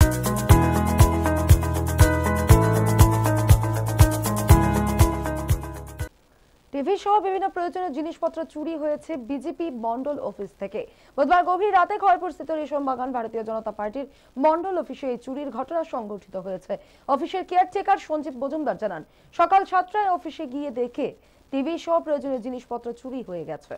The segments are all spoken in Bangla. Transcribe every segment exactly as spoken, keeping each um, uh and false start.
টিভি সহ বিভিন্ন প্রয়োজনীয় জিনিসপত্র চুরি হয়েছে বিজেপি মন্ডল অফিস থেকে। বুধবার গভীর রাতে খড়গপুরস্থিত রেশমবাগান ভারতীয় জনতা পার্টির মন্ডল অফিসে এই চুরির ঘটনা সংঘটিত হয়েছে। অফিসের কেয়ারটেকার সঞ্জীব মজুমদার জানান, সকাল সাতটায় অফিসে গিয়ে দেখে টিভি সহ প্রয়োজনীয় জিনিসপত্র চুরি হয়ে গেছে।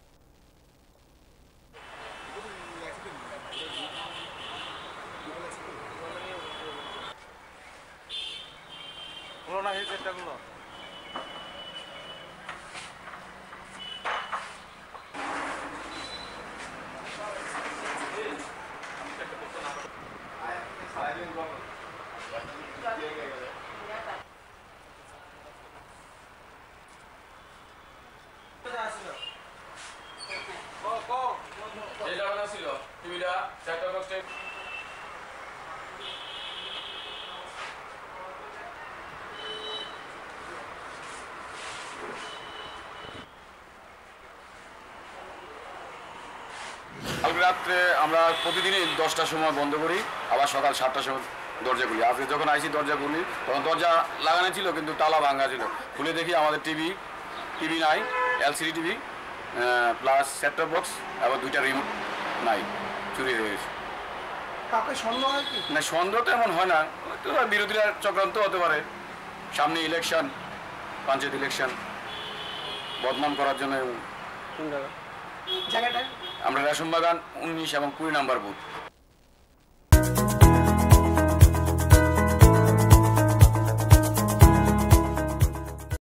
কাল রাত্রে আমরা প্রতিদিনই দশটার সময় বন্ধ করি, আবার সকাল সাতটার সময় দরজা খুলি। আজকে যখন আইসি দরজা খুলি তখন দরজা লাগানো ছিল কিন্তু তালা ভাঙা ছিল। খুলে দেখি আমাদের টিভি টিভি নাই, LCD TV plus set top box আবার দুইটা রিমোট নাই, চুরি হয়ে গেছে। না, সন্দেহ তো এমন হয় না, বিরোধীরা চক্রান্ত হতে পারে। সামনে ইলেকশন, পঞ্চায়েত ইলেকশন, বদনাম করার জন্য। আমরা রেশমবাগান উনিশ এবং কুড়ি নাম্বার বুথ।